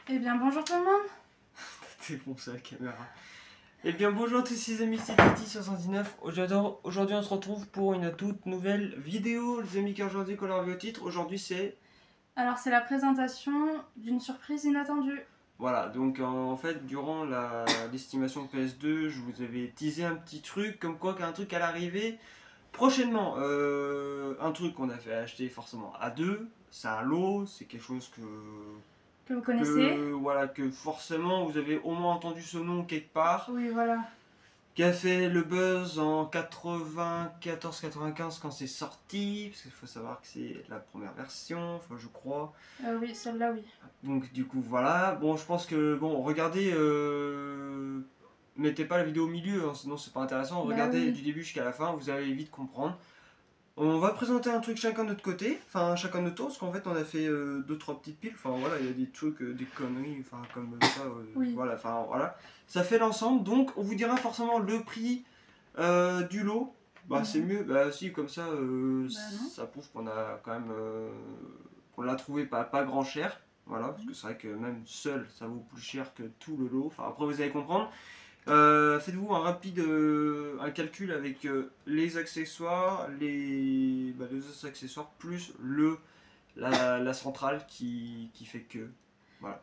Eh bien bonjour tout le monde. T'es bon, c'est la caméra. Eh bien bonjour à tous les amis, c'est Titi79. Aujourd'hui on se retrouve pour une toute nouvelle vidéo. Les amis qui ont aujourd'hui qu'on leur a vu au titre, aujourd'hui c'est... Alors c'est la présentation d'une surprise inattendue. Voilà, donc en fait durant l'estimation PS2, je vous avais teasé un petit truc, comme quoi qu'un truc allait arriver prochainement. Un truc qu'on a fait acheter forcément à deux, c'est un lot, c'est quelque chose Que vous connaissez. voilà, que forcément vous avez au moins entendu ce nom quelque part. Oui voilà. Qui a fait le buzz en 94-95 quand c'est sorti, parce qu'il faut savoir que c'est la première version, enfin je crois. Oui celle-là oui. Donc du coup voilà, bon je pense que, bon regardez, mettez pas la vidéo au milieu, hein, sinon c'est pas intéressant, Bah regardez oui. du début jusqu'à la fin, vous allez vite comprendre. On va présenter un truc chacun de notre côté, enfin chacun de notre tour, parce qu'en fait on a fait 2-3 petites piles, enfin voilà, il y a des trucs, des conneries, enfin comme ça, Oui. voilà, enfin voilà. Ça fait l'ensemble, donc on vous dira forcément le prix du lot. Bah c'est mieux, bah si comme ça, non. ça prouve qu'on a quand même, qu'on l'a trouvé pas grand cher, voilà, parce que c'est vrai que même seul ça vaut plus cher que tout le lot, enfin après vous allez comprendre. Faites-vous un rapide un calcul avec les accessoires, les autres accessoires, plus la centrale qui fait que. Voilà.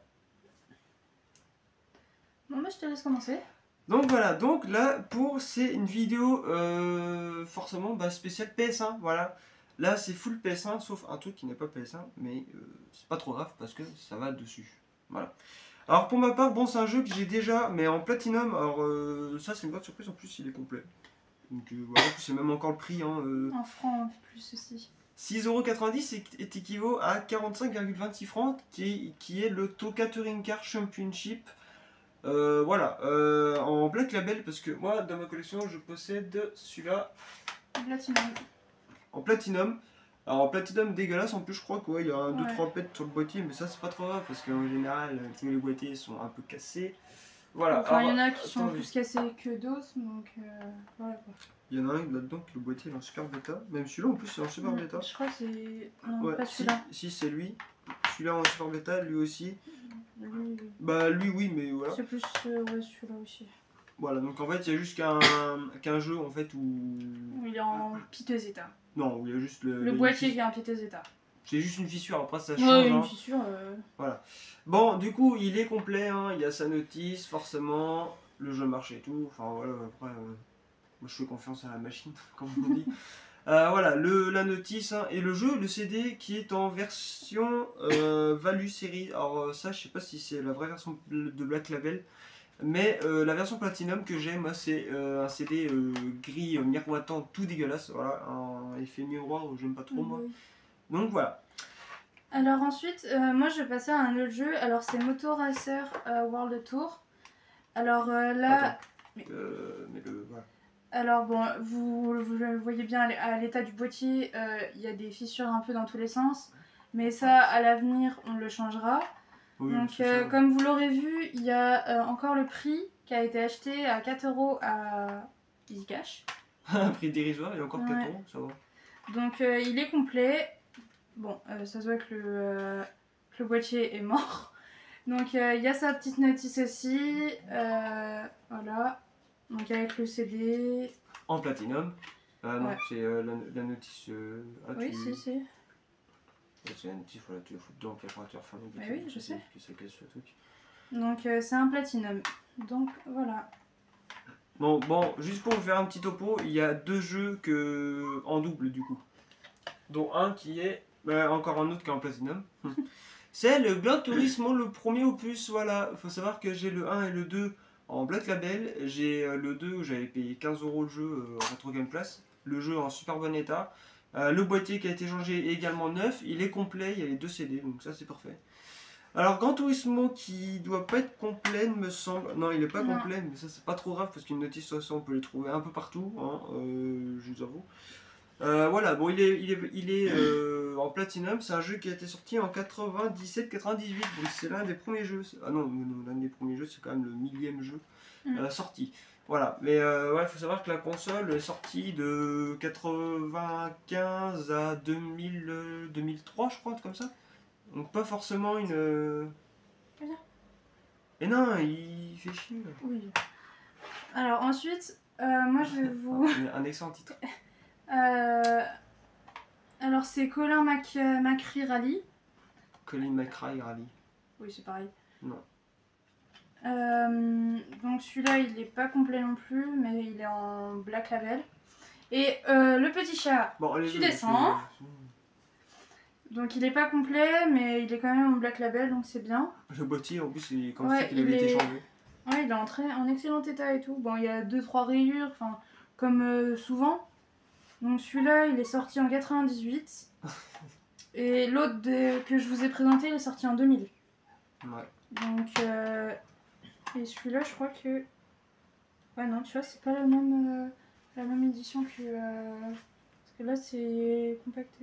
Bon bah je te laisse commencer. Donc voilà, donc là c'est une vidéo forcément spéciale PS1, voilà. Là c'est full PS1 sauf un truc qui n'est pas PS1, mais c'est pas trop grave parce que ça va dessus. Voilà. Alors pour ma part, bon c'est un jeu que j'ai déjà, mais en platinum, alors ça c'est une bonne surprise, en plus il est complet. Donc voilà, en plus c'est même encore le prix, hein, En francs plus aussi. 6,90€ est équivaut à 45,26 francs, qui est le Toka Touring Car Championship. Voilà, en Black Label, parce que moi dans ma collection je possède celui-là Platinum. en platinum. Alors en platinum dégueulasse, en plus je crois qu'il y a un 2-3 Ouais. pets sur le boîtier, mais ça c'est pas trop grave parce qu'en général tous les boîtiers sont un peu cassés. Voilà, Enfin il y en alors a qui sont attendez. plus cassés que d'autres donc voilà quoi. Il y en a un là-dedans que le boîtier est en super bêta. Même celui-là en plus c'est en super bêta. Je crois que c'est. Non Ouais, pas si, celui-là. si c'est lui. Celui-là en super bêta, lui aussi. Lui, Bah lui oui, mais voilà. c'est plus ouais celui-là aussi. Voilà, donc en fait il y a juste qu'un jeu en fait où... Il est en piteux état. Non, où il y a juste Le boîtier qui est en piteux état. C'est juste une fissure, après ça change. Ouais, une Hein. fissure. Voilà. Bon, du coup il est complet, hein. Il y a sa notice, forcément, le jeu marche et tout. Enfin voilà, après, moi je fais confiance à la machine, comme on dit. Voilà, la notice hein, et le jeu, le CD qui est en version Value Série. Alors ça, je sais pas si c'est la vraie version de Black Label, mais la version Platinum que j'ai, moi, c'est un CD gris miroitant, tout dégueulasse. Voilà, un effet miroir, j'aime pas trop moi. Donc voilà. Alors ensuite, moi je vais passer à un autre jeu. Alors c'est Moto Racer World Tour. Alors là. Attends. Mais le voilà. Alors bon, vous le voyez bien à l'état du boîtier, il y a des fissures un peu dans tous les sens. Mais ça, à l'avenir, on le changera. Oui, Donc ça, comme vous l'aurez vu, il y a encore le prix qui a été acheté à 4€ à EasyCash. un prix dérisoire, il y a encore 4 Ouais. euros, ça va. Donc il est complet. Bon, ça se voit que le boîtier est mort. Donc il y a sa petite notice aussi. Voilà. Donc avec le CD. En platinum. Non, Ouais. c'est la notice. Oui, si. C'est la notice, voilà, tu la fous dedans, puis après tu refais un Oui, je sais. que ça casse le truc. Donc c'est un platinum. Donc voilà. Bon, juste pour vous faire un petit topo, il y a deux jeux en double du coup. Dont un qui est. Encore un autre qui est en platinum. C'est le Gran Turismo, le premier opus, voilà. Il faut savoir que j'ai le 1 et le 2 en Black Label. J'ai le 2 où j'avais payé 15 € le jeu en Retro Game Place. Le jeu en super bon état. Le boîtier qui a été changé est également neuf. Il est complet, il y a les deux CD, donc ça c'est parfait. Alors Gran Turismo qui doit pas être complet, me semble. Non, il est pas complet, mais ça c'est pas trop grave parce qu'une notice sur ça on peut les trouver un peu partout, hein, je vous avoue. Voilà, bon, il est en platinum. C'est un jeu qui a été sorti en 97-98. Donc c'est l'un des premiers jeux. Ah non, l'un des premiers jeux, c'est quand même le millième jeu sorti. Voilà, mais ouais, il faut savoir que la console est sortie de 95 à 2000, 2003, je crois, comme ça. Donc pas forcément une. Et non, il fait chier. Oui. Alors ensuite, moi je vais vous... Un excellent titre. Alors c'est Colin McRae Rally. Colin McRae Rally. Oui, c'est pareil. Non. Donc celui-là, il n'est pas complet non plus, mais il est en Black Label. Et le petit chat, Bon, allez, tu descends. Donc il est pas complet, mais il est quand même en Black Label, donc c'est bien. Le boîtier, en plus, c'est comme Ouais, si il avait été changé. Ouais, il est en excellent état et tout. Bon, il y a 2-3 rayures, enfin, comme souvent. Donc celui-là, il est sorti en 98. Et l'autre que je vous ai présenté, il est sorti en 2000. Ouais. Donc, et celui-là, je crois que... Ouais, non, tu vois, c'est pas la même édition que... Parce que là, c'est Compact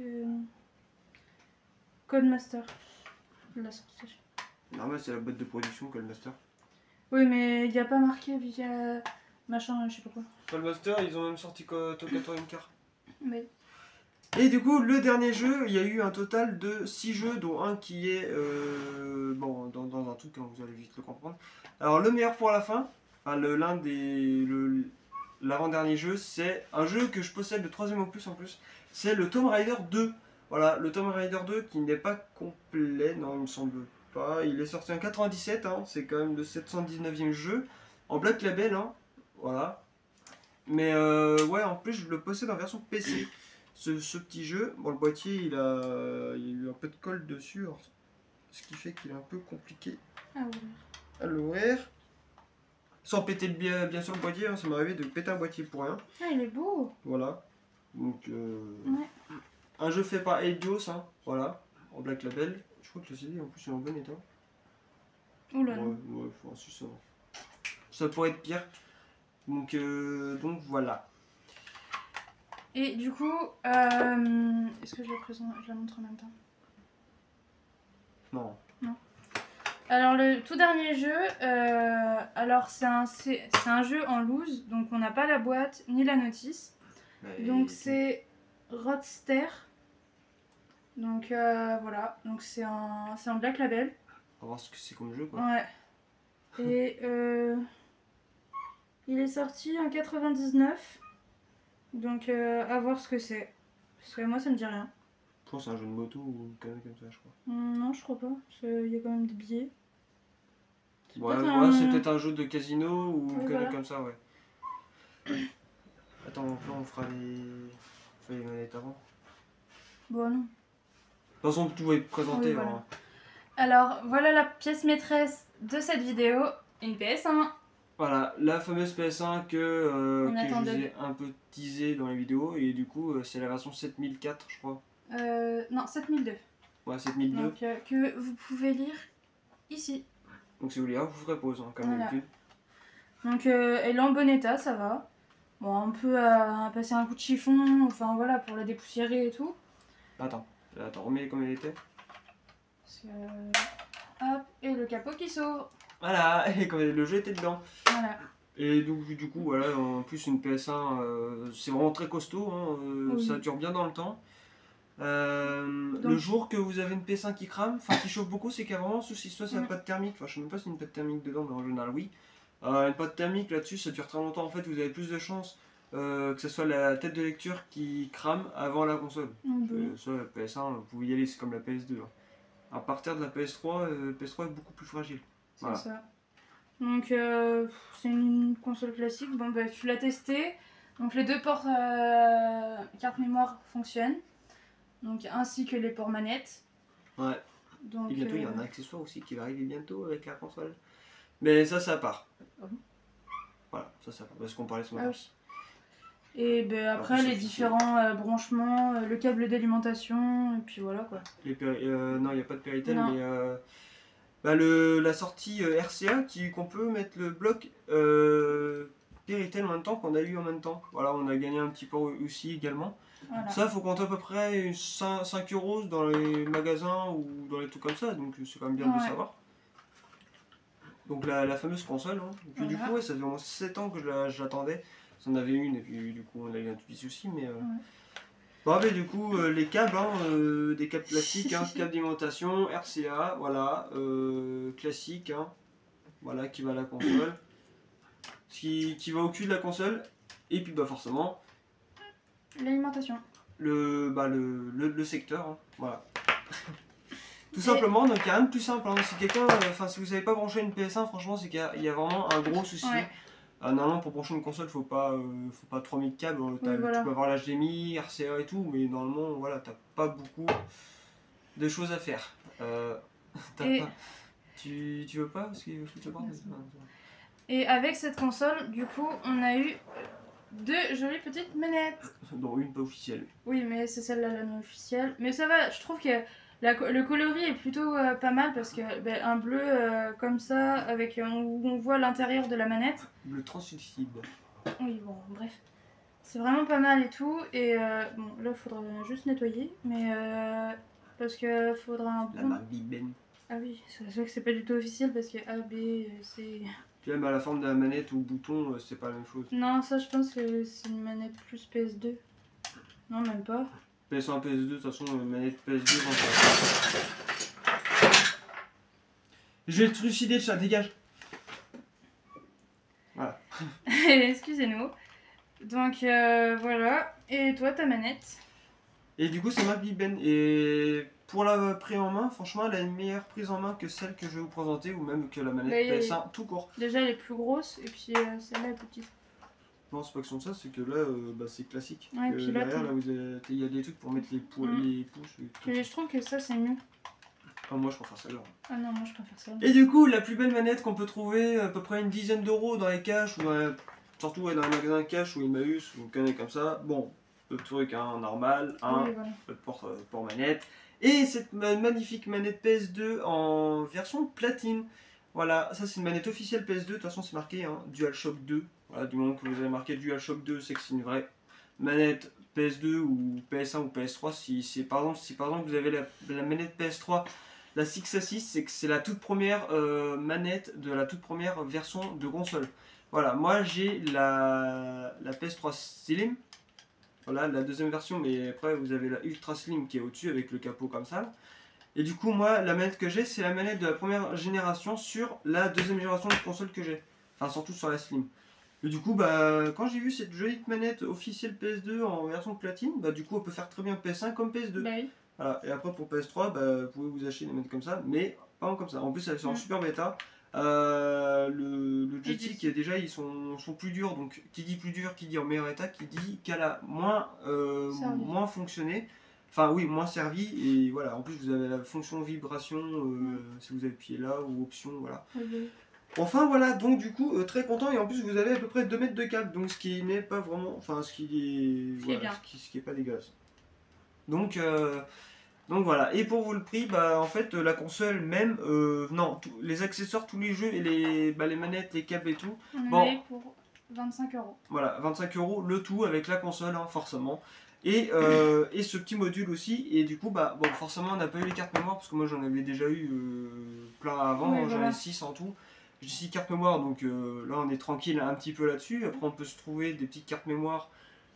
Codemaster. Il l'a sorti. Normal, c'est la boîte de production Codemaster. Oui, mais il n'y a pas marqué via machin, je sais pas quoi. Codemaster, ils ont même sorti Toka Touring Car. Mais... Et du coup, le dernier jeu, il y a eu un total de 6 jeux, dont un qui est bon, dans un truc, hein, vous allez vite le comprendre. Alors, le meilleur pour la fin, enfin, l'avant-dernier jeu, c'est un jeu que je possède, le 3ème opus en plus, c'est le Tomb Raider 2. Voilà, le Tomb Raider 2 qui n'est pas complet, non, il me semble pas. Il est sorti en 97, hein, c'est quand même le 719e jeu, en Black Label, hein, voilà. Mais ouais, en plus, je le possède en version PC. Ce petit jeu, bon, le boîtier il y a eu un peu de colle dessus, alors, ce qui fait qu'il est un peu compliqué à l'ouvrir. Sans péter bien sûr le boîtier, hein, ça m'est arrivé de péter un boîtier pour rien. Ah, il est beau. Voilà. Donc, Ouais. un jeu fait par Eidos, hein, voilà, en Black Label. Je crois que le CD en plus il est en bon état. Oula. Ouais, faut ensuite ça. Ça pourrait être pire. Donc voilà. Et du coup, est-ce que je la montre en même temps? Non. Alors le tout dernier jeu, alors c'est un jeu en loose, donc on n'a pas la boîte ni la notice. Mais Donc c'est Roadster. Donc voilà, donc c'est en Black Label. On va voir ce que c'est comme jeu quoi. Ouais. Et il est sorti en 99. Donc à voir ce que c'est. Parce que moi ça me dit rien. Je pense que c'est un jeu de moto ou comme ça, je crois. Non, je crois pas. Parce qu'il y a quand même des billets. Ouais, c'est peut-être un jeu de casino ou comme ça, ouais. Attends, on fera les manettes avant. Bon, non. De toute façon, tout va être présenté. Oui, voilà. Hein. Alors, voilà la pièce maîtresse de cette vidéo. Une PS1. Voilà, la fameuse PS1 que je vous attendait. ai un peu teasé dans les vidéos. Et du coup, c'est la version 7004, je crois. Non, 7002. Ouais, 7002. Donc, que vous pouvez lire ici. Donc si vous voulez, je vous ferai pause, hein, comme Voilà. d'habitude. Donc, elle est en bon état, ça va. Bon, on peut passer un coup de chiffon, enfin voilà, pour la dépoussiérer et tout. Attends, remets comme elle était. Hop, et le capot qui s'ouvre. Voilà, et comme le jeu était dedans. Voilà. Et donc, du coup, voilà, en plus une PS1, c'est vraiment très costaud, hein, Oui. Ça dure bien dans le temps. Donc, le jour que vous avez une PS1 qui crame, enfin qui chauffe beaucoup, c'est qu'il y a vraiment un souci, soit c'est la pâte thermique, enfin je sais même pas si c'est une pâte thermique dedans, mais en général oui. Une pâte thermique là-dessus, ça dure très longtemps, en fait vous avez plus de chances que ce soit la tête de lecture qui crame avant la console. Soit la PS1, vous pouvez y aller, c'est comme la PS2. Hein. À partir de la PS3, PS3 est beaucoup plus fragile. C'est ça. Donc c'est une console classique, bon bah tu l'as testé. Donc les deux ports carte mémoire fonctionnent. Donc ainsi que les ports manettes. Ouais. Donc, et bientôt il y a un accessoire aussi qui va arriver bientôt avec la console. Mais ça à part. Voilà, ça à part. Parce qu'on parlait ce matin. Ah oui. Et ben après les différents branchements, le câble d'alimentation, et puis voilà quoi. Non, il n'y a pas de Péritel, non. mais la sortie RCA qu'on peut mettre le bloc Péritel en même temps qu'on a eu en même temps. Voilà, on a gagné un petit peu aussi également. Voilà. Ça, faut compter à peu près 5 € dans les magasins ou dans les trucs comme ça, donc c'est quand même bien de le savoir. Donc la fameuse console, hein. Et puis du coup, ça fait au moins 7 ans que je l'attendais. J'en avais une et puis du coup on a eu un petit souci, mais... Bon, mais du coup, les câbles, hein, des câbles classiques, hein, câbles d'alimentation, RCA, voilà, classique, hein. voilà, qui va à la console, qui va au cul de la console, et puis bah forcément L'alimentation. le secteur, hein, voilà. Tout Et- simplement, donc il n'y a rien de plus simple. Hein. Si quelqu'un, si vous savez pas brancher une PS1, franchement, c'est qu'il y a vraiment un gros souci. Ouais. Normalement, pour brancher une console, faut pas 3000 câbles. Oui, voilà. Tu peux avoir l'HDMI, RCA et tout, mais normalement, voilà, t'as pas beaucoup de choses à faire. T'as Et- pas. Tu veux pas parce qu'il faut te voir. Et avec cette console, du coup, on a eu 2 jolies petites manettes. Dont une pas officielle. Oui, mais c'est celle-là la non officielle. Mais ça va, je trouve que le coloris est plutôt pas mal parce que ben, un bleu comme ça, avec où on voit l'intérieur de la manette. Le translucide. Oui, bon, bref. C'est vraiment pas mal et tout. Et bon, là, il faudra juste nettoyer. Mais parce que faudra un La bon. marque Big Ben. Ah oui, c'est vrai que c'est pas du tout officiel parce que A, B, C. Puis même à la forme de la manette ou bouton, c'est pas la même chose. Non, ça, je pense que c'est une manette plus PS2. Non, même pas. PS1, PS2, de toute façon, manette PS2, quand ça. Je vais te trucider le chat, dégage. Voilà. Excusez-nous. Donc voilà. Et toi, ta manette? Et du coup, c'est ma Big Ben. Et pour la prise en main, franchement, elle a une meilleure prise en main que celle que je vais vous présenter, ou même que la manette Mais PS1 tout court. déjà, elle est plus grosse, et puis celle-là est petite. Non, c'est pas question de ça, c'est que là, c'est classique. Ouais, puis là, derrière, là, il y a des trucs pour mettre les pouces. Et tout Puis je trouve que ça, c'est mieux. Ah, moi, je préfère celle-là. Ah non, moi, je préfère ça. Et du coup, la plus belle manette qu'on peut trouver, à peu près une dizaine d'euros dans les caches, ou surtout dans les magasins cash ou Emmaüs, ou conneries comme ça. Bon, le truc normal, Oui, voilà. pour manette. Et cette magnifique manette PS2 en version platine. Voilà, ça c'est une manette officielle PS2, de toute façon c'est marqué DualShock 2. Voilà, du moment que vous avez marqué DualShock 2, c'est que c'est une vraie manette PS2 ou PS1 ou PS3. Si par exemple vous avez la manette PS3, la 6 à 6, c'est que c'est la toute première manette de la toute première version de console. Voilà, moi j'ai la PS3 Slim. Voilà, la deuxième version, mais après vous avez la Ultra Slim qui est au-dessus avec le capot comme ça. Et du coup, moi, la manette que j'ai, c'est la manette de la première génération sur la deuxième génération de console que j'ai. Enfin, surtout sur la Slim. Et du coup, quand j'ai vu cette jolie manette officielle PS2 en version platine, du coup, on peut faire très bien PS1 comme PS2. Bah oui. Voilà. Et après, pour PS3, vous pouvez vous acheter des manettes comme ça, mais pas comme ça. En plus, elles sont en super bêta. Le joystick, déjà, ils sont plus durs. Donc, qui dit plus dur, qui dit en meilleur état, qui dit qu'elle a moins fonctionné. Enfin, oui, moins servi. Et voilà, en plus, vous avez la fonction vibration si vous appuyez là ou option. Voilà. Enfin, voilà, donc du coup, très content. Et en plus, vous avez à peu près 2 mètres de câble. Donc, ce qui n'est pas vraiment. Enfin, ce qui est. Ce qui est pas dégueulasse. Donc voilà, et pour vous le prix, en fait la console même, non, les accessoires, tous les jeux et les manettes, les câbles et tout, On bon, est pour 25 €. Voilà, 25 € le tout avec la console, forcément. Et ce petit module aussi, et du coup, forcément on n'a pas eu les cartes mémoire, parce que moi j'en avais déjà eu plein avant, Oui, j'en voilà. ai 6 en tout. J'ai 6 cartes mémoire, donc là on est tranquille un petit peu là-dessus. Après on peut se trouver des petites cartes mémoire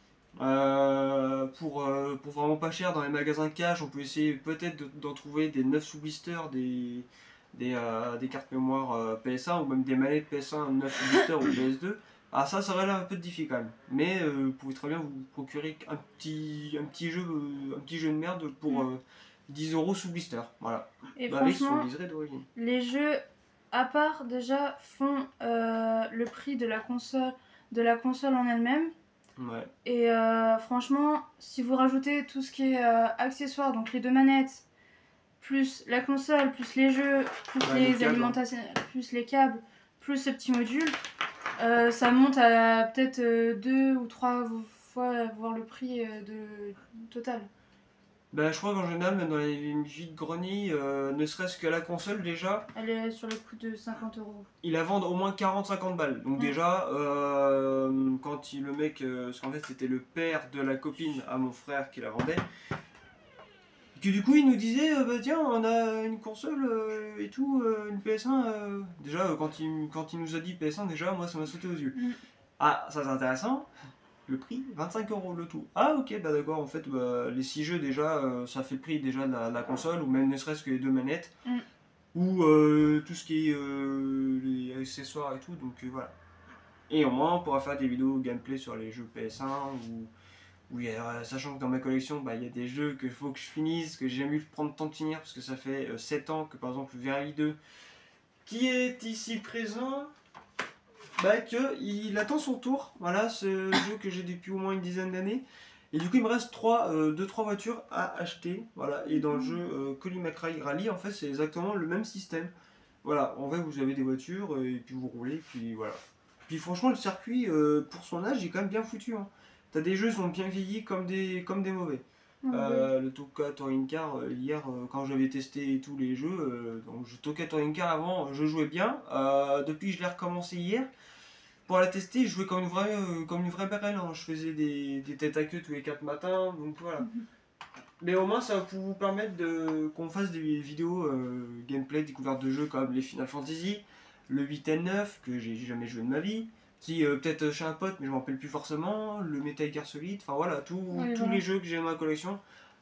pour vraiment pas cher dans les magasins cash. On peut essayer peut-être d'en trouver des 9 sous blister, des cartes mémoire PS1 ou même des manettes PS1 9 sous blister ou PS2. Ah, ça relève un peu de difficile quand même, mais vous pouvez très bien vous procurer un petit jeu de merde pour 10 € sous blister, voilà. Et Avec franchement, son liseré d'origine. les jeux, à part déjà, font le prix de la console en elle-même. Ouais. Et franchement, si vous rajoutez tout ce qui est accessoires, donc les 2 manettes, plus la console, plus les jeux, plus les les câbles, alimentations, plus les câbles, plus ce petit module, ça monte à peut-être 2 ou 3 fois voir le prix total. Je crois qu'en général, même dans les vides-greniers, ne serait-ce que la console déjà, Elle est sur le coût de 50 €. ils la vendent au moins 40-50 balles. Donc déjà, quand le mec, parce qu'en fait c'était le père de la copine à mon frère qui la vendait, que du coup il nous disait, tiens on a une console et tout, une PS1, déjà quand il nous a dit PS1, déjà moi ça m'a sauté aux yeux. Ah, ça c'est intéressant. Le prix, 25 € le tout. Ah ok, d'accord, en fait les 6 jeux déjà, ça fait le prix déjà de la console, ou même ne serait-ce que les 2 manettes. ou tout ce qui est les accessoires et tout, donc voilà. Et au moins on pourra faire des vidéos gameplay sur les jeux PS1 ou oui, sachant que dans ma collection, bah, il y a des jeux qu'il faut que je finisse, que j'ai jamais eu le prendre le temps de finir, parce que ça fait 7 ans que par exemple le Verly 2, qui est ici présent, bah, que il attend son tour. Voilà, ce jeu que j'ai depuis au moins une dizaine d'années. Et du coup, il me reste 2-3 voitures à acheter. Voilà, et dans le jeu Colin McRae Rally, en fait, c'est exactement le même système. Voilà, en vrai, vous avez des voitures, et puis vous roulez, puis voilà. Puis franchement, le circuit, pour son âge, il est quand même bien foutu. Hein. T'as des jeux qui sont bien vieillis comme des mauvais. Le Toka Touring Car, hier, quand j'avais testé tous les jeux, donc Toka Touring Car avant, je jouais bien. Depuis que je l'ai recommencé hier, pour la tester, je jouais comme une vraie barrelle. Hein. Je faisais des têtes à queue tous les 4 matins, donc voilà. Mais au moins, ça va vous permettre qu'on fasse des vidéos gameplay, découverte de jeux comme les Final Fantasy, le 8 et le 9, que j'ai jamais joué de ma vie. Si, peut-être chez un pote, mais je m'en rappelle plus forcément, le Metal Gear Solid, enfin voilà, tous voilà. les jeux que j'ai dans ma collection.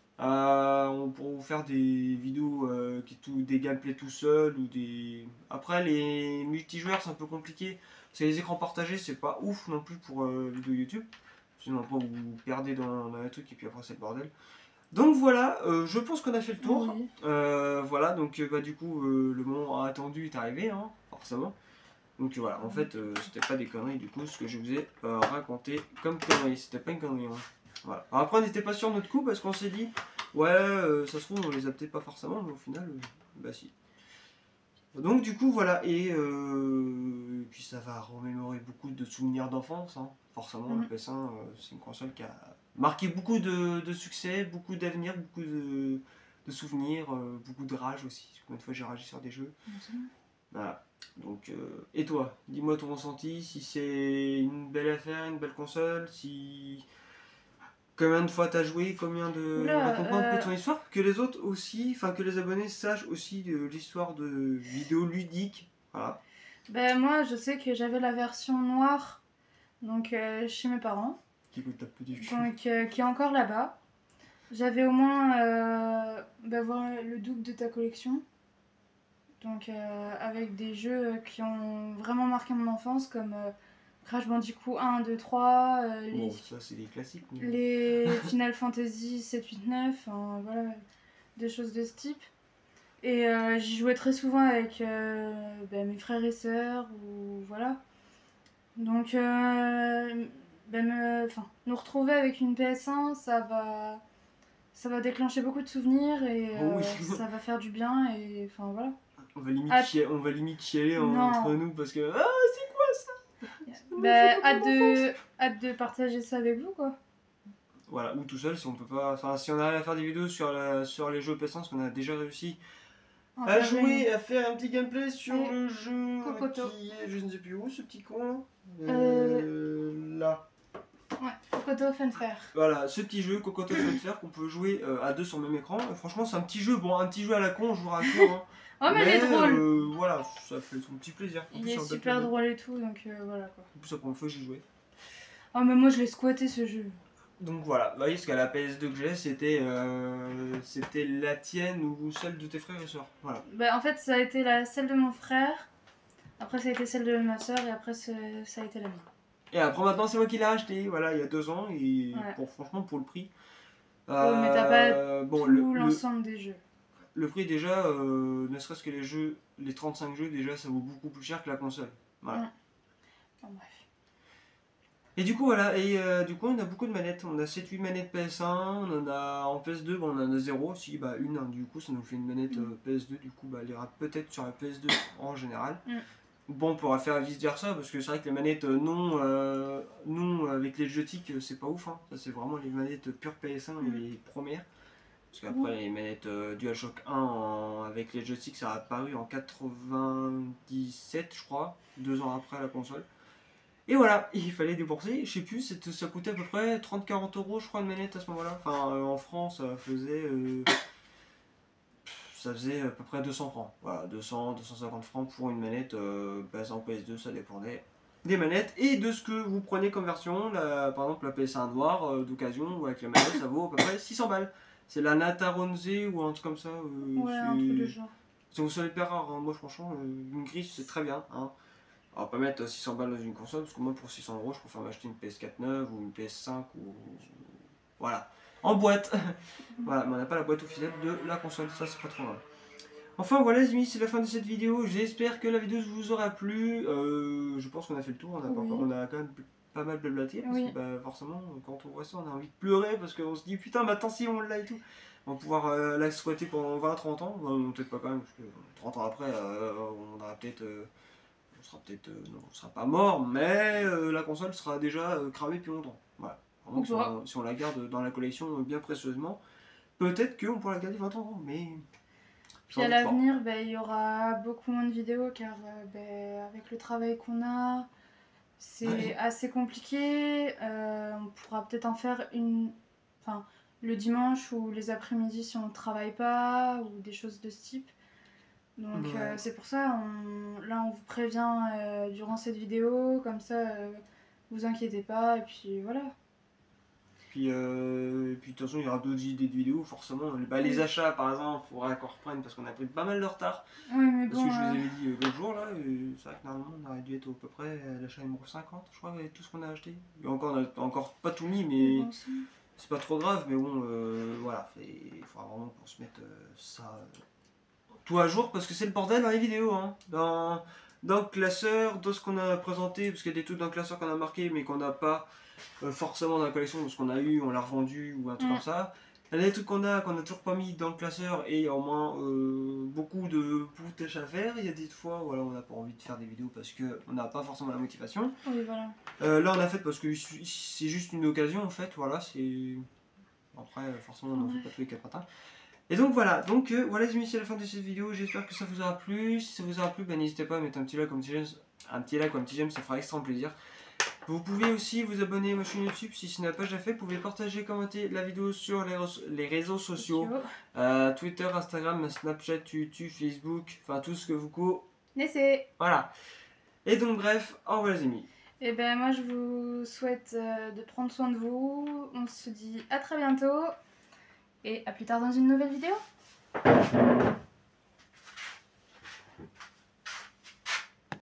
On pourra vous faire des vidéos, des gameplays tout seul ou des. Après, les multijoueurs, c'est un peu compliqué. Parce que les écrans partagés, c'est pas ouf non plus pour vidéo YouTube. Sinon, après, vous vous perdez dans un truc et puis après, c'est le bordel. Donc voilà, je pense qu'on a fait le tour. Oui. Voilà, donc bah, du coup, le moment attendu est arrivé, hein, forcément. Donc voilà, en fait, c'était pas des conneries du coup, ce que je vous ai raconté comme conneries. C'était pas une connerie. Hein. Voilà. Alors après, on n'était pas sûr de notre coup parce qu'on s'est dit, ouais, ça se trouve, on les a peut-être pas forcément, mais au final, bah si. Donc du coup, voilà, et puis ça va remémorer beaucoup de souvenirs d'enfance. Hein. Forcément, la PS1, c'est une console qui a marqué beaucoup de succès, beaucoup d'avenir, beaucoup de souvenirs, beaucoup de rage aussi. Combien de fois j'ai ragi sur des jeux. Voilà. Donc, et toi, dis-moi ton ressenti, si c'est une belle affaire, une belle console, si combien de fois t'as joué, raconte-moi un peu ton histoire, que les autres aussi, enfin que les abonnés sachent aussi de l'histoire de vidéos ludiques. Voilà. Ben, moi, je sais que j'avais la version noire, donc chez mes parents, Qui coûte un peu du cul. donc qui est encore là-bas. J'avais au moins voilà, le double de ta collection. Donc avec des jeux qui ont vraiment marqué mon enfance comme Crash Bandicoot 1, 2, 3, Bon, ça c'est des classiques. Mais... les Final Fantasy 7, 8, 9, voilà, des choses de ce type. Et j'y jouais très souvent avec mes frères et sœurs, ou voilà. Donc nous retrouver avec une PS1, ça va déclencher beaucoup de souvenirs et Oh oui. ça va faire du bien et enfin voilà. On va limite chialer Non. entre nous parce que ah c'est quoi ça. Hâte de partager ça avec vous quoi. Voilà, ou tout seul si on peut pas. Enfin, si on arrive à faire des vidéos sur les jeux PS1, parce qu'on a déjà réussi à jouer, à faire un petit gameplay sur le jeu Kokoto. qui est, je ne sais plus où, ce petit coin. Là. Ouais, Kokoto Funfair. Voilà, ce petit jeu Kokoto Funfair qu'on peut jouer à deux sur le même écran. Franchement, c'est un petit jeu, bon, un petit jeu à la con, je vous rassure. Hein. Oh, mais il est drôle. Voilà, ça fait son petit plaisir. Il est super drôle et tout, donc voilà quoi. En plus, la première fois que j'ai joué. Oh, mais moi je l'ai squatté ce jeu. Donc voilà, vous voyez, parce qu'à la PS2 que j'ai, c'était la tienne ou celle de tes frères et sœurs. Voilà. Bah, en fait, ça a été celle de mon frère, après ça a été celle de ma soeur, et après ça a été la mienne. Et après, maintenant, c'est moi qui l'ai acheté, voilà, il y a 2 ans, et ouais. franchement, pour le prix. Mais t'as pas tout l'ensemble des jeux. Le prix, déjà, ne serait-ce que les 35 jeux, déjà, ça vaut beaucoup plus cher que la console. Voilà. Bon, bref. Et du coup, voilà, et du coup, on a beaucoup de manettes. On a 7-8 manettes PS1, on en a en PS2, bon, on en a 0, si, bah, une, hein, du coup, ça nous fait une manette PS2, du coup, bah, elle ira peut-être sur la PS2 en général. Bon, on pourra faire vice versa, parce que c'est vrai que les manettes non avec les joysticks, c'est pas ouf, hein. Ça, c'est vraiment les manettes pure PS1 et les premières. Parce qu'après, les manettes DualShock 1 avec les joysticks, ça a apparu en 97, je crois, 2 ans après la console. Et voilà, il fallait débourser, je sais plus, ça coûtait à peu près 30-40 euros, je crois, une manette à ce moment-là. Enfin, en France, ça faisait à peu près 200 francs. Voilà, 200-250 francs pour une manette basée en PS2, ça dépendait des manettes et de ce que vous prenez comme version. Par exemple, la PS1 noire d'occasion ou avec la manette, ça vaut à peu près 600 balles. C'est la Nataronze ou un truc comme ça. Ouais, un truc de genre. C'est hyper rare, hein. Moi franchement, une grille c'est très bien. Hein. On va pas mettre 600 balles dans une console, parce que moi pour 600 euros je préfère m'acheter une PS4 neuve ou une PS5 ou... Voilà, en boîte. Voilà, mais on n'a pas la boîte officielle de la console, ça c'est pas trop grave. Enfin voilà les amis, c'est la fin de cette vidéo. J'espère que la vidéo vous aura plu. Je pense qu'on a fait le tour, on a quand même pas mal blablaté. Parce que bah, forcément, quand on voit ça, on a envie de pleurer parce qu'on se dit putain, mais attends, si on l'a et tout. On va pouvoir l'exploiter pendant 20-30 ans. Peut-être pas quand même, parce que 30 ans après, on aura peut-être. On sera peut-être. Non, on sera pas mort, mais la console sera déjà cramée depuis longtemps. Voilà. Vraiment, si on la garde dans la collection bien précieusement, peut-être qu'on pourra la garder 20 ans, mais. Puis à l'avenir, il y aura beaucoup moins de vidéos car avec le travail qu'on a, c'est assez compliqué. On pourra peut-être en faire une, enfin, le dimanche ou les après-midi si on ne travaille pas ou des choses de ce type. Donc c'est pour ça, là on vous prévient durant cette vidéo, comme ça vous inquiétez pas et puis voilà. Puis de toute façon, il y aura d'autres idées de vidéos, forcément. Les achats, par exemple, il faudra qu'on reprenne parce qu'on a pris pas mal de retard. Oui, mais parce que je vous avais dit l'autre jour, là, c'est vrai que normalement, on aurait dû être à peu près à l'achat numéro 50, je crois, avec tout ce qu'on a acheté. Et encore, on n'a encore pas tout mis, mais c'est pas trop grave. Mais bon, voilà, il faudra vraiment qu'on se mette ça tout à jour parce que c'est le bordel dans les vidéos. Hein. Dans le classeur, dans ce qu'on a présenté, parce qu'il y a des trucs dans le classeur qu'on a marqué, mais qu'on n'a pas. Forcément dans la collection, parce qu'on a eu, on l'a revendu ou un truc comme ça. Il y a des trucs qu'on a toujours pas mis dans le classeur et il y a au moins beaucoup de tâches à faire. Il y a des fois voilà, on n'a pas envie de faire des vidéos parce qu'on n'a pas forcément la motivation. Oui, voilà. Là on a fait parce que c'est juste une occasion en fait. Voilà, c'est. Après, forcément, on n'en fait pas tous les 4 matins. Et donc voilà, voilà les amis, c'est la fin de cette vidéo. J'espère que ça vous aura plu. Si ça vous aura plu, n'hésitez pas à mettre un petit like ou un petit j'aime, ça fera extrêmement plaisir. Vous pouvez aussi vous abonner à ma chaîne YouTube si ce n'est pas déjà fait. Vous pouvez partager, commenter la vidéo sur les réseaux sociaux. Twitter, Instagram, Snapchat, YouTube, Facebook, enfin tout ce que vous connaissez. Voilà. Et donc bref, au revoir les amis. Et ben moi je vous souhaite de prendre soin de vous. On se dit à très bientôt. Et à plus tard dans une nouvelle vidéo.